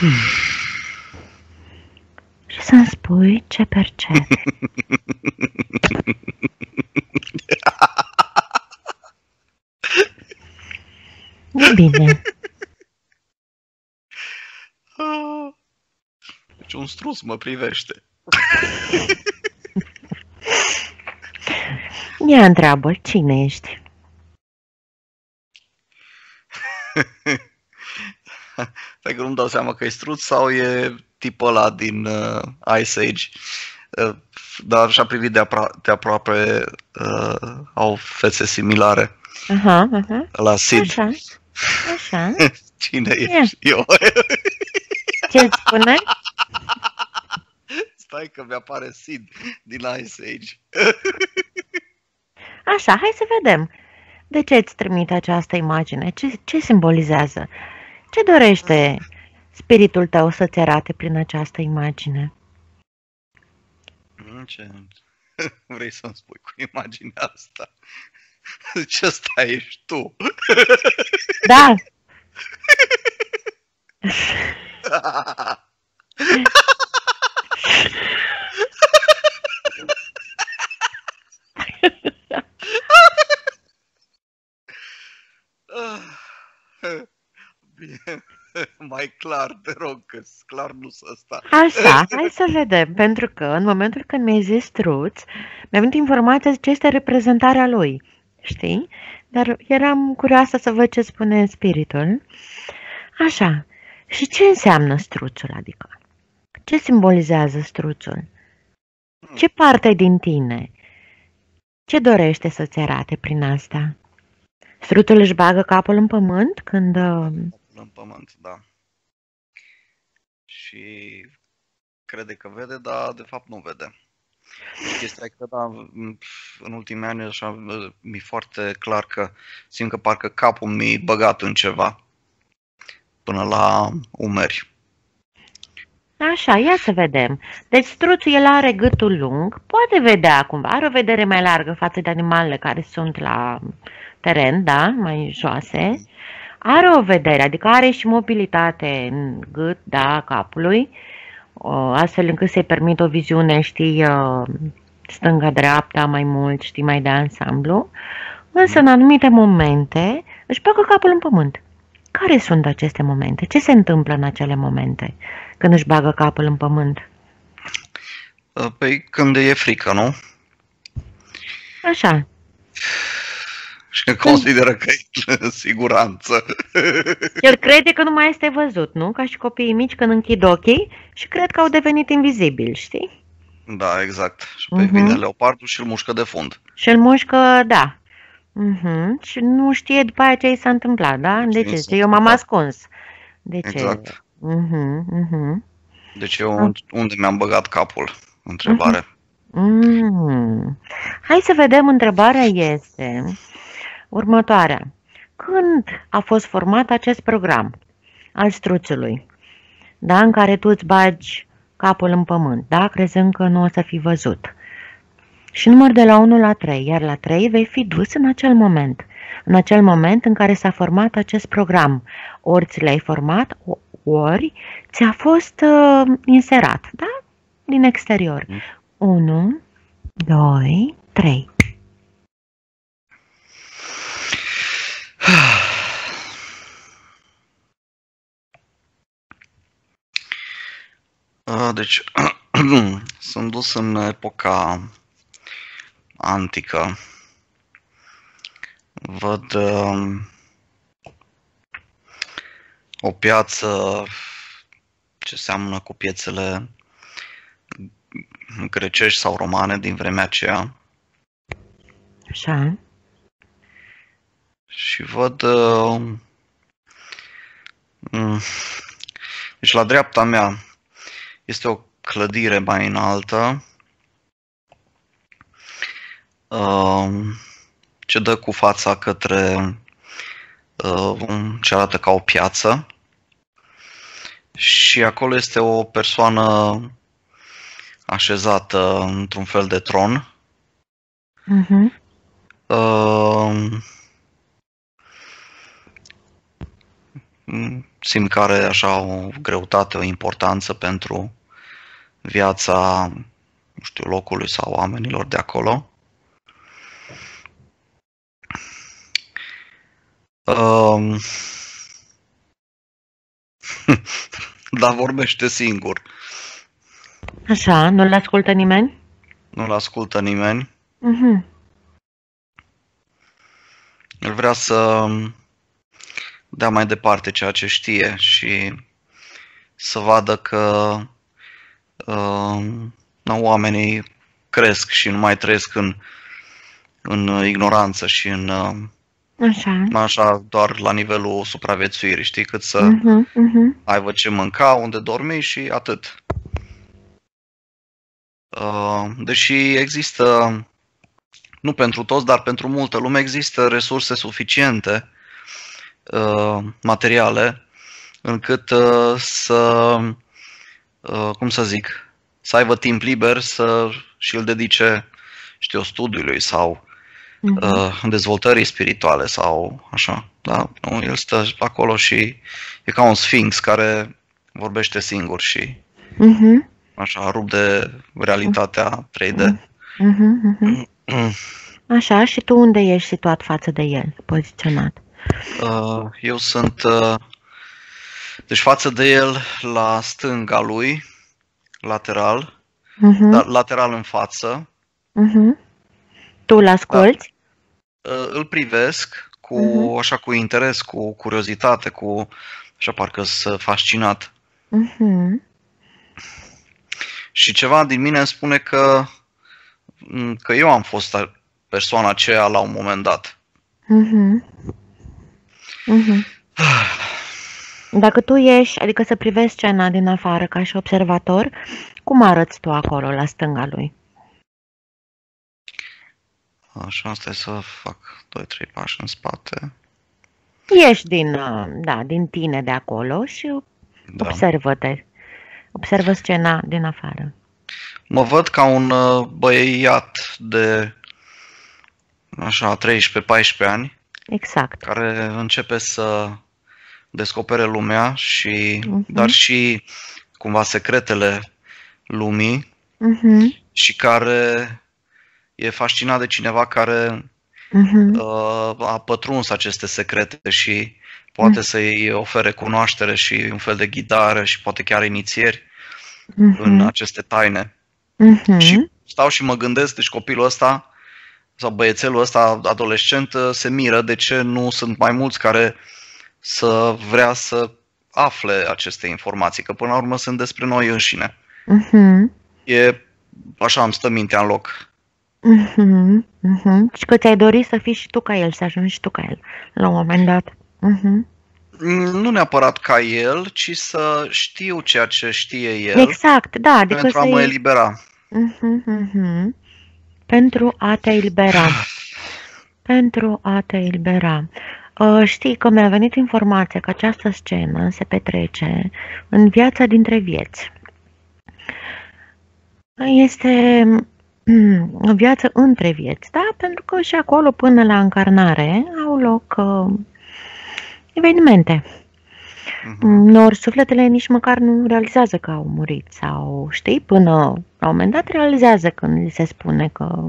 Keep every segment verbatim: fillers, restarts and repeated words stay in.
Și să-mi spui ce percepi. E bine. Deci un struț mă privește. Ia întreabă, cine ești? Pe că nu-mi dau seama că e struț sau e tipul ăla din uh, Ice Age. Uh, dar și-a privit de, apro- de aproape, uh, au fețe similare. Aha, aha. La Sid. Așa, așa. Cine Ia. ești? Eu. Ce-ți spune? Stai că mi-apare Sid din Ice Age. Așa, hai să vedem. De ce îți trimite această imagine? Ce, ce simbolizează? Ce dorește spiritul tău să-ți arate prin această imagine? Ce vrei să-mi spui cu imaginea asta? Ce ăsta ești tu? Da! Bine, mai clar, te rog, că clar nu sunt ăsta. Așa, hai să vedem, pentru că în momentul când mi-ai zis struț, mi-a venit informația ce este reprezentarea lui, știi? Dar eram curioasă să văd ce spune spiritul. Așa, și ce înseamnă struțul, adică? Ce simbolizează struțul? Ce parte din tine? Ce dorește să-ți arate prin asta? Struțul își bagă capul în pământ când... În pământ, da. Și crede că vede, dar de fapt nu vede. Chestia e că, da, în ultimii ani așa, mi-e foarte clar că simt că parcă capul mi-e băgat în ceva până la umeri. Așa, ia să vedem. Deci struțul, el are gâtul lung, poate vedea cumva, are o vedere mai largă față de animalele care sunt la teren, da, mai joase. Are o vedere, adică are și mobilitate în gât, da, capului, astfel încât să-i permit o viziune, știi, stânga-dreapta mai mult, știi, mai de ansamblu. Însă, în anumite momente, își bagă capul în pământ. Care sunt aceste momente? Ce se întâmplă în acele momente când își bagă capul în pământ? Păi când e frică, nu? Așa. Și când consideră că e în siguranță. El crede că nu mai este văzut, nu? Ca și copiii mici când închid ochii și cred că au devenit invizibili, știi? Da, exact. Și pe uh-huh. vine leopardul și îl mușcă de fund. Și îl mușcă, da. Uh-huh. Și nu știe după aia ce i s-a întâmplat, da? De ce? Ce eu m-am da. ascuns. De ce? Exact. Uh-huh. Uh-huh. Deci eu uh. unde mi-am băgat capul? Întrebare. Uh-huh. Mm. Hai să vedem, întrebarea este următoarea. Când a fost format acest program al struțului, da, în care tu îți bagi capul în pământ, da, crezând că nu o să fii văzut? Și număr de la unu la trei, iar la trei vei fi dus în acel moment, în acel moment în care s-a format acest program. Ori ți l-ai format, ori ți-a fost uh, inserat, da, din exterior. unu, doi, trei. Deci, sunt dus în epoca antică. Văd uh, o piață ce seamănă cu piețele grecești sau romane din vremea aceea. Așa. Și văd... Uh, deci la dreapta mea este o clădire mai înaltă uh, ce dă cu fața către uh, ce arată ca o piață. Și acolo este o persoană așezată într-un fel de tron. Uh-huh. Uh, simt că are așa o greutate, o importanță pentru viața, nu știu, locului sau oamenilor de acolo. Um, Dar vorbește singur. Așa, nu-l ascultă nimeni? Nu-l ascultă nimeni. Mhm. El vrea să dea mai departe ceea ce știe și să vadă că uh, oamenii cresc și nu mai trăiesc în, în ignoranță și în uh, Așa. așa doar la nivelul supraviețuirii, știi, cât să Mhm, mhm. aibă ce mânca, unde dormi și atât. Uh, deși există, nu pentru toți, dar pentru multă lume există resurse suficiente uh, materiale încât uh, să, uh, cum să zic, să aibă timp liber să și îl dedice, știu, studiului sau Mhm. uh, dezvoltării spirituale sau așa. Da? Nu, el stă acolo și e ca un sfinx care vorbește singur și Mhm. așa rup de realitatea trei D. Mhm, mhm. Așa, și tu unde ești situat față de el, poziționat? Uh, eu sunt, uh, deci față de el, la stânga lui, lateral, Mhm, dar lateral în față. mhm. Tu îl asculți? Uh, îl privesc cu, Mhm. așa, cu interes, cu curiozitate, cu, așa, parcă sunt fascinat. Mhm. Și ceva din mine îmi spune că, că eu am fost persoana aceea la un moment dat. Mhm. Mhm. Dacă tu ești, adică să privești scena din afară ca și observator, cum arăți tu acolo, la stânga lui? Așa, stai să fac doi trei pași în spate. Ieși din, uh, da, din tine de acolo și Da. observă-te. Observă scena din afară. Mă văd ca un uh, băiat de așa treisprezece paisprezece ani Exact. care începe să descopere lumea și Mhm. dar și cumva secretele lumii Mhm. și care e fascinat de cineva care Mhm. uh, a pătruns aceste secrete și poate Mhm. să-i ofere cunoaștere și un fel de ghidare și poate chiar inițieri Mhm. în aceste taine. Mhm. Și stau și mă gândesc, deci copilul ăsta sau băiețelul ăsta adolescent se miră de ce nu sunt mai mulți care să vrea să afle aceste informații, că până la urmă sunt despre noi înșine. Mhm. E așa, îmi stă mintea în loc. Mhm. Mhm. Și că ți-ai dorit să fii și tu ca el, să ajungi și tu ca el, la un moment dat. Mhm. Nu neapărat ca el, ci să știu ceea ce știe el Exact, da, adică pentru a mă să-i... elibera. Mhm, mhm. Pentru a te elibera. Pentru a te elibera. Uh, știi că mi-a venit informația că această scenă se petrece în viața dintre vieți. Este mm, o viață între vieți, da? Pentru că și acolo, până la încarnare, au loc uh, evenimente. Mhm. Nor sufletele nici măcar nu realizează că au murit sau, știi, până la un moment dat realizează când li se spune că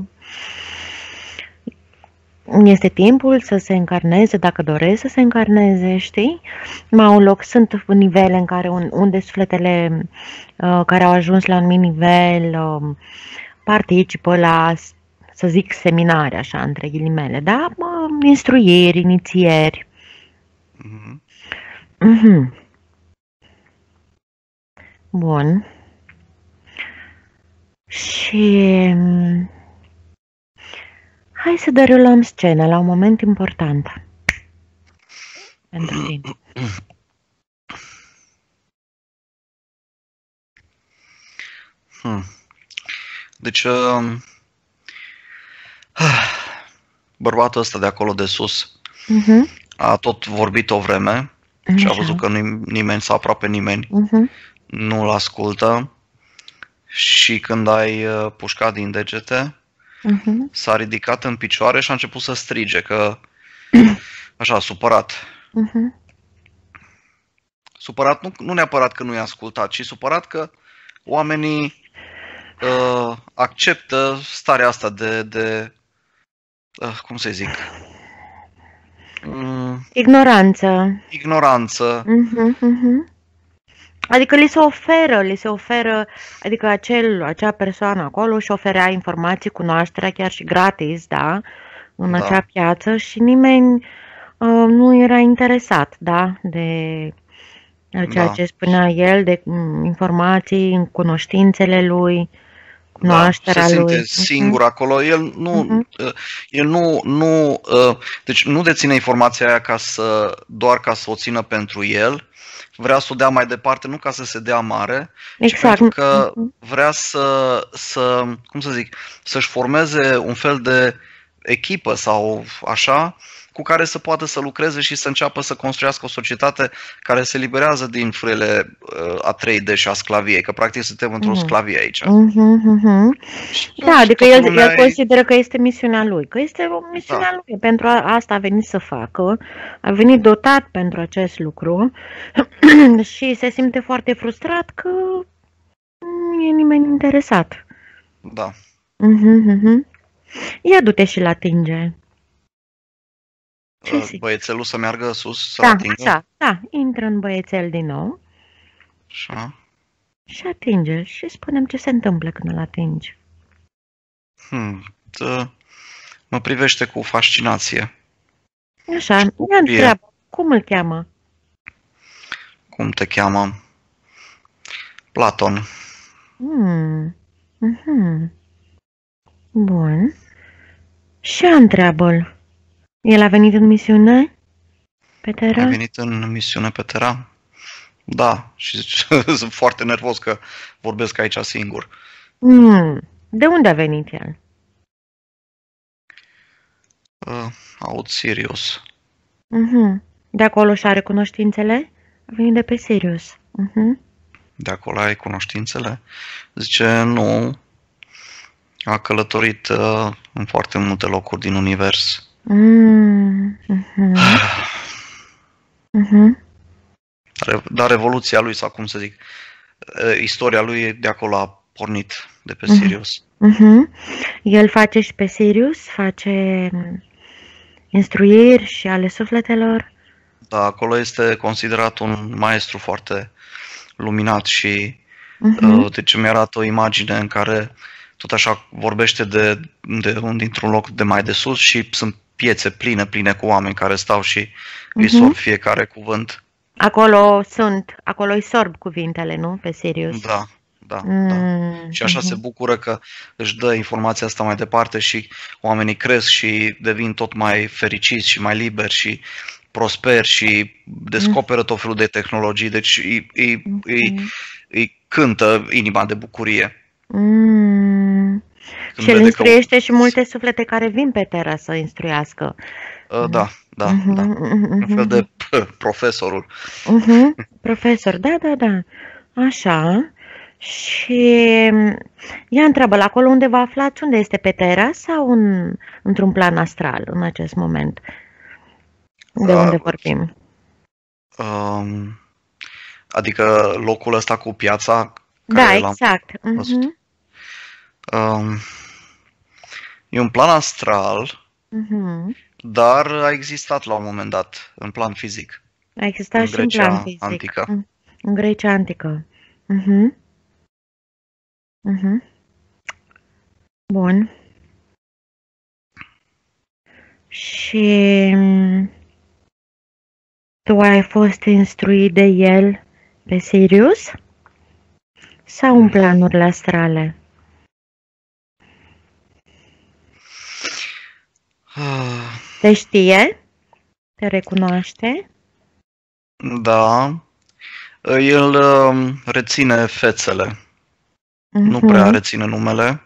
este timpul să se încarneze, dacă doresc să se încarneze, știi? Mai au loc, sunt nivele în care unde sufletele uh, care au ajuns la un anumit nivel uh, participă la, să zic, seminare, așa, între ghilimele, da? Uh, instruiri, inițieri. Mhm. Mhm. Bun. Și hai să derulăm scena la un moment important pentru tine. Hmm. Deci, uh, bărbatul ăsta de acolo de sus Mhm. a tot vorbit o vreme și a Așa. văzut că nim- nimeni sau aproape nimeni Mhm. nu-l ascultă și când ai uh, pușcat din degete, Mhm. s-a ridicat în picioare și a început să strige, că așa, supărat. Mhm. Supărat nu, nu neapărat că nu i-a ascultat, ci supărat că oamenii uh, acceptă starea asta de, de uh, cum să zic, um, Ignoranță. ignoranță. Uh-huh, uh-huh. Adică li se oferă, li se oferă, adică acel, acea persoană acolo își oferea informații, cunoașterea, chiar și gratis, da, în Da. acea piață și nimeni uh, nu era interesat, da, de ceea Da. ce spunea el, de mm, informații, în cunoștințele lui, Da, cunoașterea se lui. simte singur acolo. El nu, Uh-huh. uh, el nu, nu, uh, deci nu deține informația aia ca să, doar ca să o țină pentru el. Vrea să o dea mai departe, nu ca să se dea mare, ci Exact. pentru că Uh-huh. vrea să, să, cum să zic, să-și formeze un fel de echipă sau așa, cu care să poată să lucreze și să înceapă să construiască o societate care se liberează din frâiele uh, a trei D și a sclaviei, că practic suntem într-o Uh-huh. sclavie aici. Uh-huh, uh-huh. Și Da, adică toată el, lumea el e- consideră că este misiunea lui, că este o misiune a lui, pentru a, asta a venit să facă, a venit dotat pentru acest lucru și se simte foarte frustrat că nu e nimeni interesat. Da. Uh-huh, uh-huh. Ia du-te și-l atinge. Ce Uh, zici? Băiețelul să meargă sus, să Da, atingă. așa, da, intră în băiețel din nou Așa. și atinge și spunem ce se întâmplă când îl atingi. Hmm. Tă, mă privește cu fascinație. Așa, Și ia copie. întreabă, cum îl cheamă? Cum te cheamă? Platon. Hmm. Uh-huh. Bun. Și ea întreabă-l. El a venit în misiune pe Terra? Ai venit în misiune pe Terra? Da. Și zice, sunt foarte nervos că vorbesc aici singur. Hmm. De unde a venit el? Uh, aud Sirius. Uh-huh. De acolo și are cunoștințele? A venit de pe Sirius. Uh-huh. De acolo ai cunoștințele? Zice, nu. A călătorit uh, în foarte multe locuri din univers. Mm. Uh-huh. Uh-huh. Dar, dar revoluția lui, sau cum să zic, uh, istoria lui de acolo a pornit, de pe Mhm. Sirius. Uh-huh. El face și pe Sirius, face mm, instruiri și ale sufletelor. Da, acolo este considerat un maestru foarte luminat și Uh-huh. uh, deci îmi arată o imagine în care tot așa vorbește de, de un dintr-un loc de mai de sus și sunt piețe pline, pline cu oameni care stau și îi Mhm. sorb fiecare cuvânt. Acolo sunt, acolo îi sorb cuvintele, nu? Pe Sirius. Da, da, da. Mm. Și așa se Mhm. bucură că își dă informația asta mai departe și oamenii cresc și devin tot mai fericiți și mai liberi și prosperi și descoperă tot felul de tehnologii. Deci îi, îi, îi, Mhm. îi cântă inima de bucurie. Mm. Când Și el vede că- instruiește și multe suflete care vin pe Terra să instruiască. Uh, Da, da, Mhm, da. mhm, Un fel mhm. de p- profesorul. Mhm. Profesor, da, da, da. Așa. Și ea întreabă, la acolo unde vă aflați, unde este pe Terra sau în, într-un plan astral în acest moment? De Uh, unde vorbim? Um, adică locul ăsta cu piața Da, care l-am exact. văzut. Mhm, Um, e un plan astral, mhm. dar a existat la un moment dat în plan fizic. A existat În și în plan Grecia fizic. antică. Mm, în Grecia antică. Mhm, mhm. Bun. Și mm, tu ai fost instruit de el pe Sirius sau în planurile astrale? Ah, Te știe? Te recunoaște? Da, el um, reține fețele, nu Mhm. prea reține numele.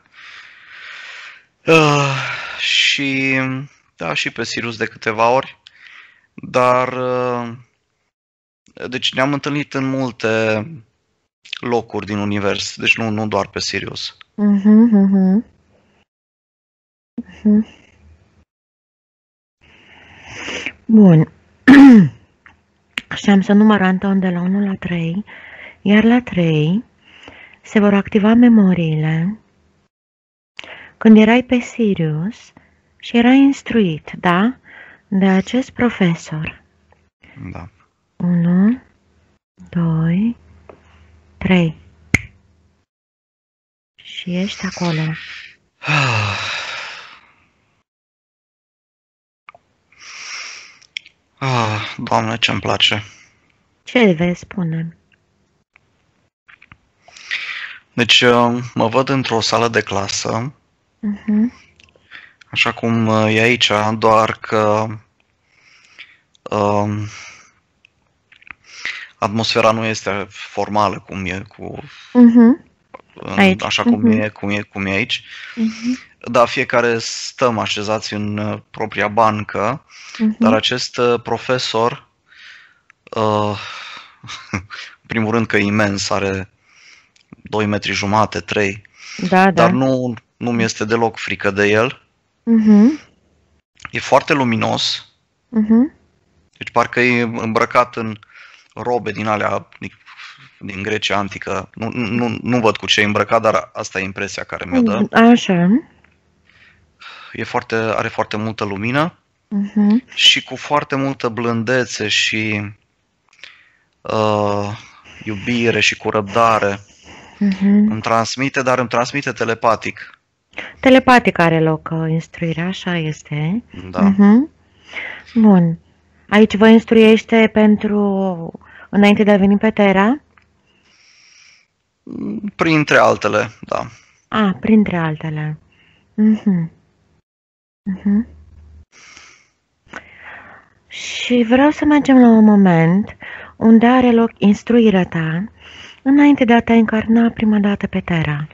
Ah, și da, și pe Sirius de câteva ori, dar uh, deci ne-am întâlnit în multe locuri din univers, deci nu, nu doar pe Sirius. Mhm, mhm. Mhm. Bun. Și am să număr, Anton, de la unu la trei, iar la trei se vor activa memoriile când erai pe Sirius și erai instruit, da? De acest profesor. Da. unu, doi, trei. Și ești acolo. Ah, Doamne, ce-mi place. Ce vezi, spune? Deci mă văd într-o sală de clasă, uh-huh. așa cum e aici, doar că um, atmosfera nu este formală cum e cu uh-huh. aici. așa cum, uh-huh. e, cum e cum e aici. Uh-huh. Da, fiecare stăm așezați în propria bancă, uh-huh. dar acest profesor, uh, în primul rând că e imens, are doi metri jumate, trei, da, dar da. nu, nu mi este deloc frică de el. Uh-huh. E foarte luminos, uh-huh. deci parcă e îmbrăcat în robe din alea din Grecia antică. Nu, nu, nu văd cu ce e îmbrăcat, dar asta e impresia care mi-o dă. Așa. E foarte, are foarte multă lumină uh-huh. și cu foarte multă blândețe și uh, iubire și cu răbdare. Uh-huh. Îmi transmite, dar îmi transmite telepatic. Telepatic are loc instruirea, așa este. Da. Uh-huh. Bun. Aici vă instruiește pentru înainte de a veni pe Terra? Printre altele, da. A, printre altele. Uh-huh. Uh-huh. Și vreau să mergem la un moment unde are loc instruirea ta înainte de a te încarna prima dată pe Terra.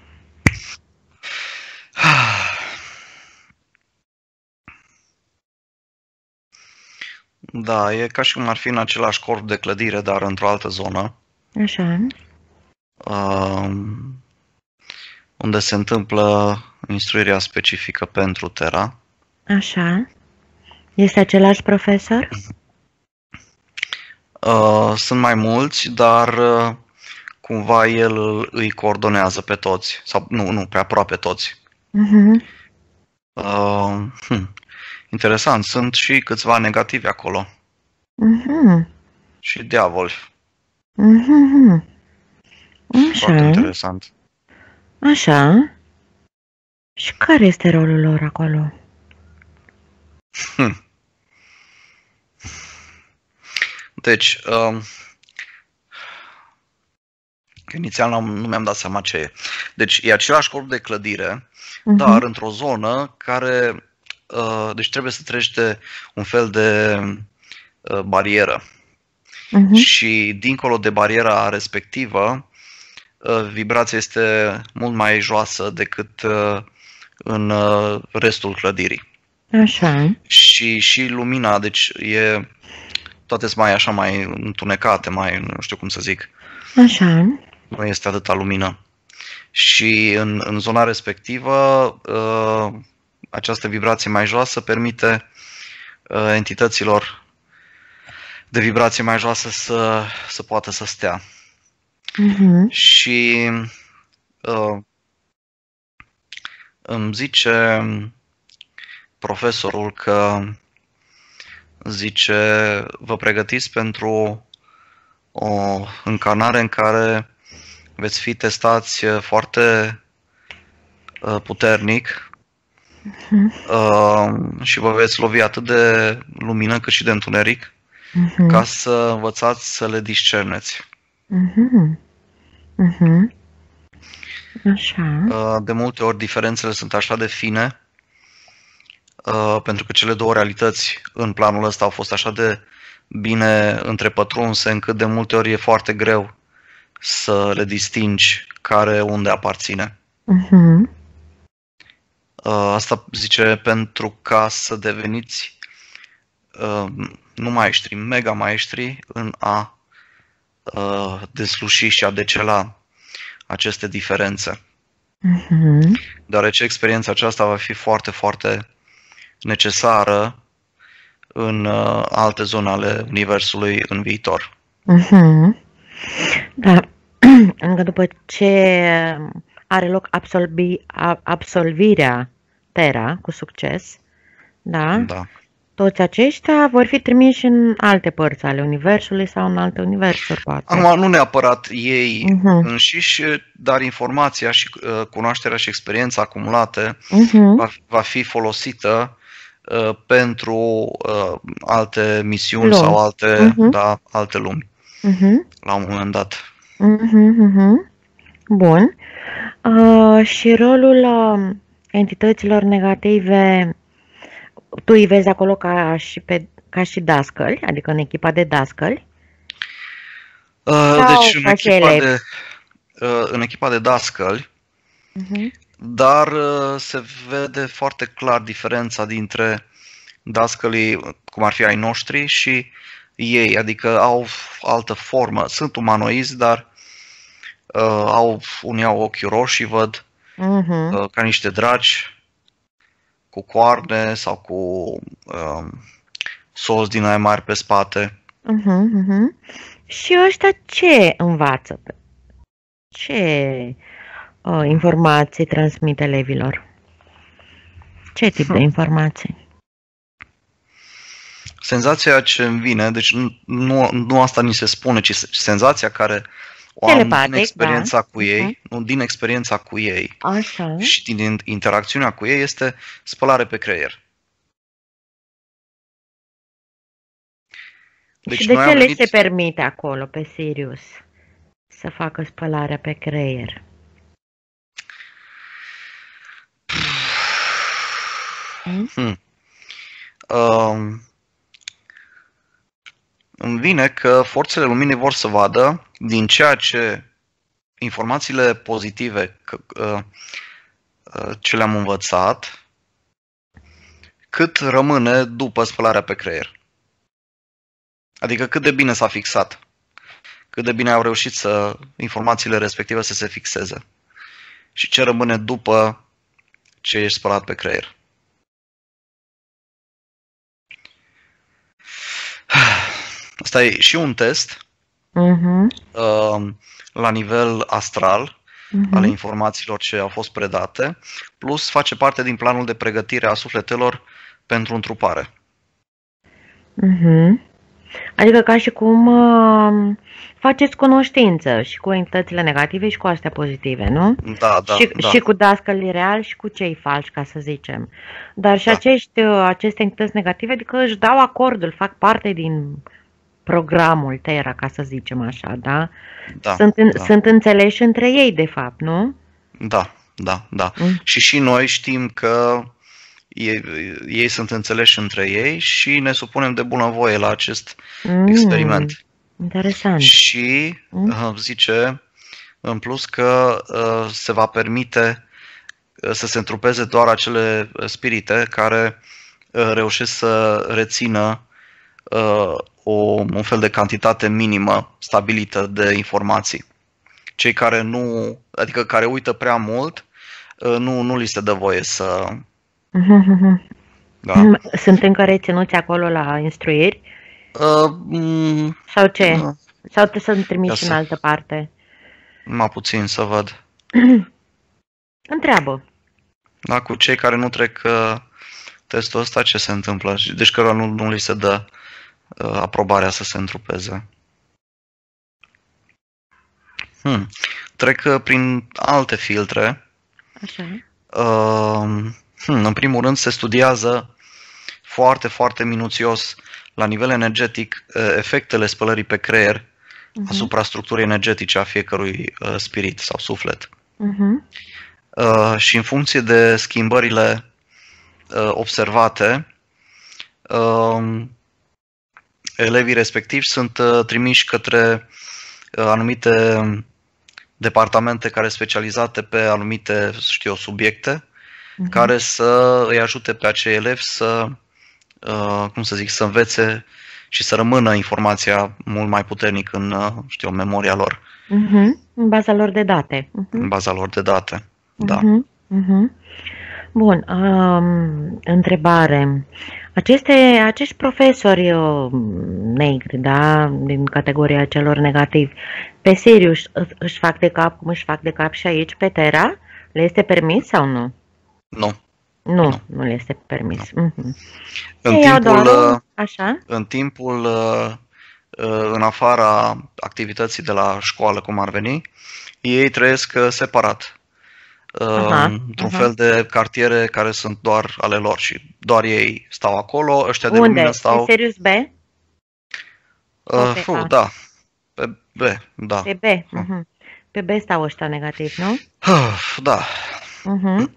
Da, e ca și cum ar fi în același corp de clădire, dar într-o altă zonă. Așa. Uh, unde se întâmplă instruirea specifică pentru Terra. Așa. Este același profesor? Uh, sunt mai mulți, dar uh, cumva el îi coordonează pe toți. Sau nu, nu, pe aproape toți. Uh-huh. Uh, hm. Interesant, sunt și câțiva negativi acolo. Uh-huh. Și diavoli. Uh-huh. Așa. Foarte interesant. Așa. Și care este rolul lor acolo? Hm. Deci, uh, inițial nu mi-am dat seama ce e. Deci e același corp de clădire, uh-huh. dar într-o zonă care, uh, deci trebuie să treci de un fel de uh, barieră. Uh-huh. Și dincolo de bariera respectivă, uh, vibrația este mult mai joasă decât uh, în uh, restul clădirii. Așa. Și, și lumina, deci e, toate sunt mai așa, mai întunecate, mai, nu știu cum să zic. Așa. Nu este atâta lumină. Și în, în zona respectivă, uh, această vibrație mai joasă permite uh, entităților de vibrație mai joasă să, să poată să stea. Uh-huh. Și uh, îmi zice profesorul că zice, vă pregătiți pentru o încarnare în care veți fi testați foarte puternic uh-huh. uh, și vă veți lovi atât de lumină cât și de întuneric uh-huh. ca să învățați să le discerneți. Uh-huh. Uh-huh. Așa. Uh, de multe ori diferențele sunt așa de fine uh, pentru că cele două realități în planul ăsta au fost așa de bine întrepătrunse încât de multe ori e foarte greu să le distingi care unde aparține. Uh-huh. Asta zice pentru ca să deveniți uh, nu maestri, mega maestri în a uh, desluși și a decela aceste diferențe. Uh-huh. Deoarece experiența aceasta va fi foarte, foarte necesară în uh, alte zone ale Universului în viitor. Mhm. Da. Încă după ce are loc absolvi, a- absolvirea Terra cu succes, da, Da. toți aceștia vor fi trimiși în alte părți ale Universului sau în alte universuri, poate. Acum, nu neapărat ei Mhm. înșiși, dar informația și uh, cunoașterea și experiența acumulate Mhm. va, va fi folosită uh, pentru uh, alte misiuni Lumi. sau alte, Mhm. da, alte lumi, Mhm. la un moment dat. Mhm. Mhm. Bun. Uh, și rolul uh, entităților negative, tu îi vezi acolo ca și, pe, ca și dascăli, adică în echipa de dascăli? Uh, Sau Deci, în ca și echipa elevi? de, uh, în echipa de dascăli, Mhm. dar uh, se vede foarte clar diferența dintre dascălii, cum ar fi ai noștri, și ei, adică au altă formă. Sunt umanoizi, dar uh, au, unii au ochi roșii, văd, Mhm. uh, ca niște dragi, cu coarne sau cu uh, sos din aia mari pe spate. Mhm. Mhm. Și ăștia ce învață? Ce uh, informații transmit elevilor? Ce tip de informații? Senzația ce îmi vine, deci nu, nu, nu asta ni se spune, ci senzația care o am din Telepatic, experiența da. cu Mhm. ei, nu din experiența cu ei Așa. și din interacțiunea cu ei, este spălare pe creier. Deci Și de noi ce am le venit, se permite acolo, pe Sirius, să facă spălarea pe creier? Mm? hmm, uh, îmi vine că forțele luminii vor să vadă din ceea ce informațiile pozitive că, uh, uh, ce le-am învățat, cât rămâne după spălarea pe creier. Adică cât de bine s-a fixat, cât de bine au reușit să informațiile respective să se fixeze și ce rămâne după ce ești spălat pe creier. Asta e și un test Mhm. uh, la nivel astral Mhm. ale informațiilor ce au fost predate, plus face parte din planul de pregătire a sufletelor pentru întrupare. Mhm. Adică ca și cum uh, faceți cunoștință și cu entitățile negative și cu astea pozitive, nu? Da, da, Și, da, și cu dascălii reali și cu cei falși, ca să zicem. Dar și da, acești, uh, aceste entități negative, adică își dau acordul, fac parte din programul Terra, ca să zicem așa, da? da, Sunt, în, da, sunt înțeleși între ei, de fapt, nu? da, da, da. Mm. Și și noi știm că ei, ei sunt înțeleși între ei și ne supunem de bunăvoie la acest Mm. experiment. Interesant. Și Mm. uh, zice în plus că uh, se va permite uh, să se întrupeze doar acele spirite care uh, reușesc să rețină uh, o, un fel de cantitate minimă stabilită de informații. Cei care nu, adică care uită prea mult, uh, nu, nu li se dă voie să... Mhm. Da. Sunt încă reținuți acolo la instruiri? Uh, mm, Sau ce? uh, Sau te sunt ia trimiși în să, altă parte? mai puțin să văd. Întreabă. Da, cu cei care nu trec uh, testul ăsta, ce se întâmplă? Deci că nu, nu li se dă uh, aprobarea să se întrupeze. Hmm. Trec uh, prin alte filtre. Așa. Uh, hmm, în primul rând se studiază foarte, foarte minuțios la nivel energetic uh, efectele spălării pe creier Uh-huh. asupra structurii energetice a fiecărui uh, spirit sau suflet. Uh-huh. Uh, și în funcție de schimbările uh, observate, uh, elevii respectivi sunt uh, trimiși către uh, anumite departamente care sunt specializate pe anumite, știu eu, subiecte, Uh-huh. care să îi ajute pe acei elevi să, uh, cum să zic, să învețe și să rămână informația mult mai puternic în, uh, știu eu, memoria lor, Uh-huh. În baza lor de date. Uh-huh. în baza lor de date. Da. Uh-huh. Uh-huh. Bun, um, întrebare. Aceste, acești profesori uh, negri, da, din categoria celor negativi, pe Sirius î- își fac de cap cum își fac de cap și aici pe Terra? Le este permis sau nu? Nu, Nu, nu, nu le este permis. nu. Mhm. În Ei au doar timpul, un, uh, așa? în timpul, uh, uh, în afara activității de la școală, cum ar veni, ei trăiesc uh, separat, uh, Aha, într-un aha. fel de cartiere care sunt doar ale lor și doar ei stau acolo, ăștia de lumină Unde? Pe stau, Sirius B sau uh, pe fu, A? da, pe B, da. Pe B. Mhm. Pe B stau ăștia negativ, nu? Da. Mhm.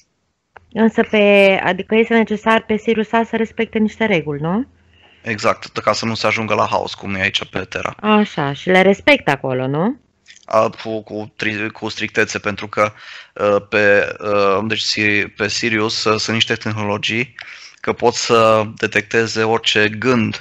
Însă pe, adică este necesar pe Sirius A să respecte niște reguli, nu? Exact, ca să nu se ajungă la haos, cum e aici pe Terra. Așa, și le respect acolo, nu? A, cu, cu, tri- cu strictețe, pentru că uh, pe, uh, deci, si- pe Sirius uh, sunt niște tehnologii că pot să detecteze orice gând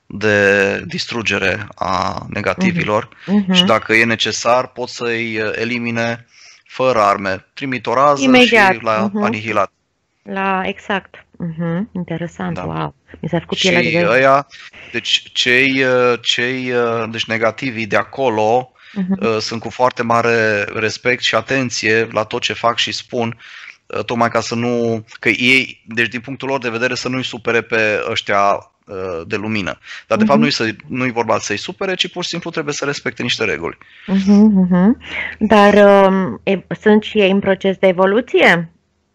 de distrugere a negativilor Mhm. și dacă e necesar pot să-i uh, elimine fără arme. Trimit o rază Imediat. și l-a Mhm. anihilat. La exact. Mhm. Interesant, Da. wow. Mi s-a făcut pielea de Și găină. ăia, deci cei, uh, cei uh, deci negativii de acolo Mhm. uh, sunt cu foarte mare respect și atenție la tot ce fac și spun, uh, tocmai ca să nu, că ei, deci din punctul lor de vedere, să nu-i supere pe ăștia uh, de lumină. Dar de fapt Mhm. nu-i, să, nu-i vorba să-i supere, ci pur și simplu trebuie să respecte niște reguli. Mhm. Mhm. Dar um, e, sunt și ei în proces de evoluție?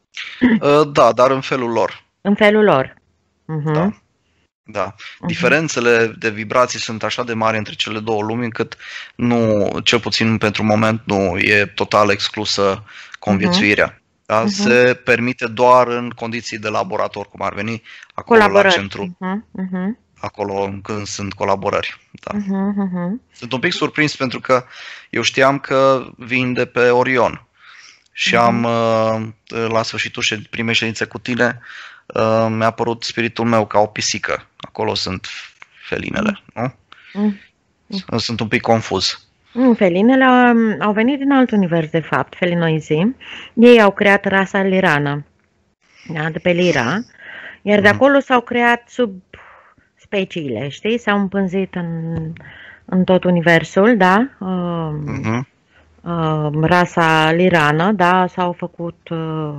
Uh, Da, dar în felul lor. În felul lor. Mhm. Da. Da. Diferențele de vibrații sunt așa de mari între cele două lumi încât nu, cel puțin pentru moment, nu e total exclusă conviețuirea. Da? Mhm. Se permite doar în condiții de laborator, cum ar veni, acolo la Colaborări. centru, Mhm. Mhm. acolo când sunt colaborări. Da. Mhm. Mhm. Sunt un pic surprins pentru că eu știam că vin de pe Orion și am, uh, la sfârșitul șed- primei ședințe cu tine, uh, mi-a părut spiritul meu ca o pisică. Acolo sunt felinele, nu? Mm. Sunt un pic confuz. Mm, Felinele um, au venit din alt univers, de fapt, felinoizii. Ei au creat rasa lirană, da, de pe Lira, iar de Mhm. acolo s-au creat sub speciile, știi? S-au împânzit în, în tot universul, da? Um, Mhm. um, rasa lirană, da? S-au făcut uh,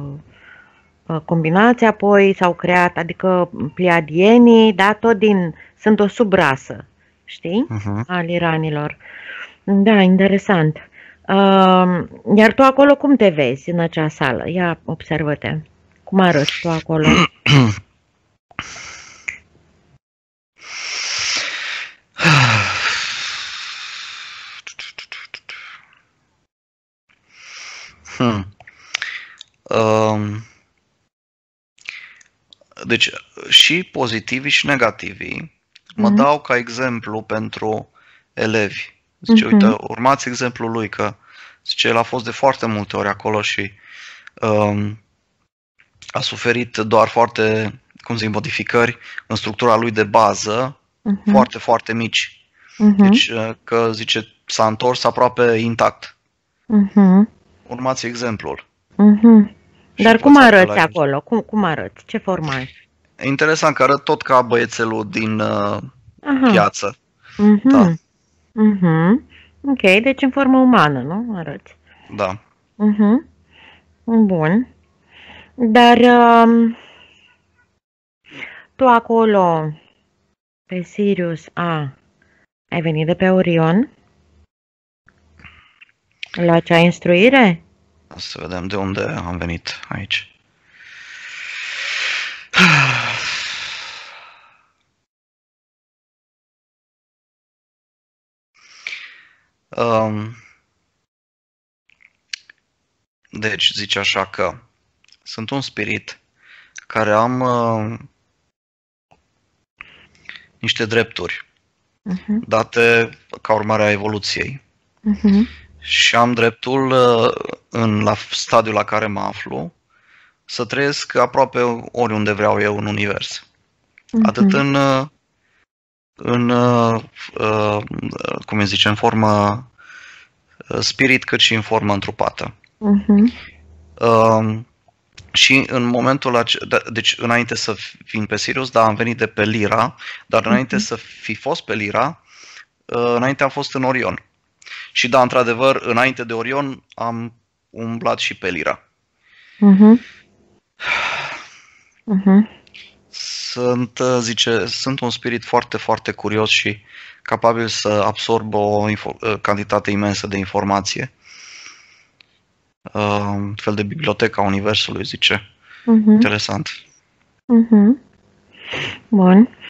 uh, combinații, apoi s-au creat, adică pliadienii, da? Tot din, sunt o subrasă, știi? Mhm. A liranilor. Da, interesant. Uh, iar tu acolo cum te vezi în acea sală? Ia, observă-te. Cum arăți tu acolo? Hmm. Um, Deci și pozitivii și negativii mă Mhm. dau ca exemplu pentru elevi. Zice, Mhm. uite, urmați exemplul lui, că zice, el a fost de foarte multe ori acolo și um, a suferit doar foarte, cum zic, modificări în structura lui de bază, Mhm. foarte, foarte mici. Mhm. Deci, uh, că zice, s-a întors aproape intact. Mhm. Urmați exemplul. Mhm. Și Dar cum învățați de arăți la el. acolo? Cum, cum arăți? Ce formă ai? E interesant că arăt tot ca băiețelul din uh, Aha. piață. Mhm. Da, Mhm. Ok, deci în formă umană, nu? Arăți. da. Mhm. Bun. Dar um, tu acolo, pe Sirius A, ai venit de pe Orion? La acea instruire? O să vedem de unde am venit aici. Um, deci, zice așa că sunt un spirit care am uh, niște drepturi Mhm. date ca urmare a evoluției Mhm. și am dreptul, uh, în la stadiul la care mă aflu, să trăiesc aproape oriunde vreau eu în univers. Atât Mhm. în, uh, în uh, uh, cum îi zice, în formă uh, spirit, cât și în formă întrupată. Mhm. Uh, Și în momentul acela, deci înainte să vin pe Sirius, da, am venit de pe Lyra, dar înainte Mhm. să fi fost pe Lyra, înainte am fost în Orion. Și da, într-adevăr, înainte de Orion am umblat și pe Lyra. Mhm. Mhm. Sunt, zice, sunt un spirit foarte, foarte curios și capabil să absorbă o info- cantitate imensă de informație. Un fel de biblioteca Universului, zice. Mhm. Interesant. Mhm. Bun.